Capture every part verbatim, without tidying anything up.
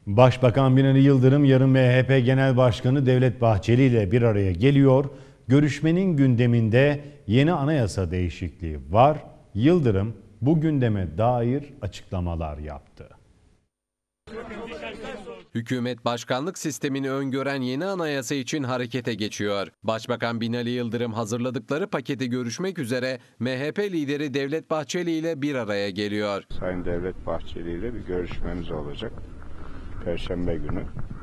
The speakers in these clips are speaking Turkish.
Başbakan Binali Yıldırım yarın M H P Genel Başkanı Devlet Bahçeli ile bir araya geliyor. Görüşmenin gündeminde yeni anayasa değişikliği var. Yıldırım bu gündeme dair açıklamalar yaptı. Hükümet başkanlık sistemini öngören yeni anayasa için harekete geçiyor. Başbakan Binali Yıldırım hazırladıkları paketi görüşmek üzere M H P lideri Devlet Bahçeli ile bir araya geliyor. Sayın Devlet Bahçeli ile bir görüşmemiz olacak. Perşembe günü.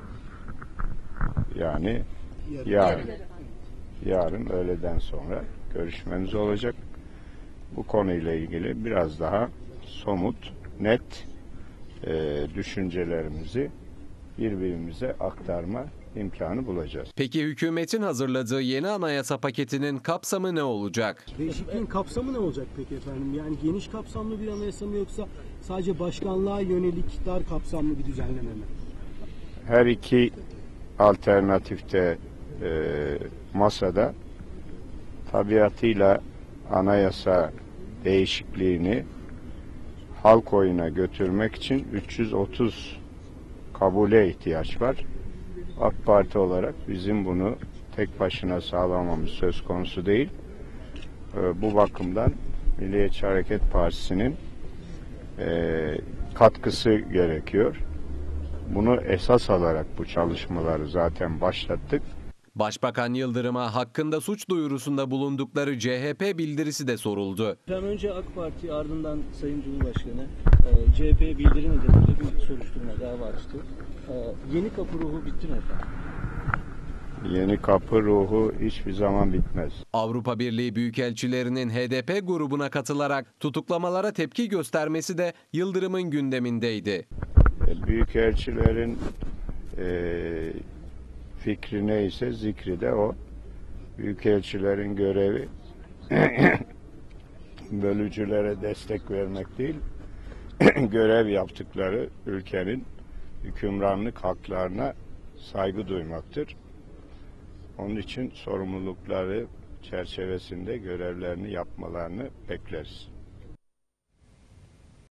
Yani yarın. Yarın öğleden sonra görüşmemiz olacak. Bu konuyla ilgili biraz daha somut, net e, düşüncelerimizi birbirimize aktarma imkanı bulacağız. Peki hükümetin hazırladığı yeni anayasa paketinin kapsamı ne olacak? Değişikliğin kapsamı ne olacak peki efendim? Yani geniş kapsamlı bir anayasa mı yoksa sadece başkanlığa yönelik dar kapsamlı bir düzenleme mi? Her iki alternatifte e, masada tabiatıyla anayasa değişikliğini halk oyuna götürmek için üç yüz otuz kabule ihtiyaç var. AK Parti olarak bizim bunu tek başına sağlamamız söz konusu değil. E, bu bakımdan Milliyetçi Hareket Partisi'nin e, katkısı gerekiyor. Bunu esas alarak bu çalışmaları zaten başlattık. Başbakan Yıldırım'a hakkında suç duyurusunda bulundukları C H P bildirisi de soruldu. Hem önce AK Parti ardından Sayın Cumhurbaşkanı e, C H P'ye bildirim nedeniyle bir soruşturma dava açtı. E, yeni kapı ruhu bitti mi efendim? Yeni kapı ruhu hiçbir zaman bitmez. Avrupa Birliği Büyükelçilerinin H D P grubuna katılarak tutuklamalara tepki göstermesi de Yıldırım'ın gündemindeydi. Büyükelçilerin e, fikri neyse zikri de o. Büyükelçilerin görevi bölücülere destek vermek değil, görev yaptıkları ülkenin hükümranlık haklarına saygı duymaktır. Onun için sorumlulukları çerçevesinde görevlerini yapmalarını bekleriz.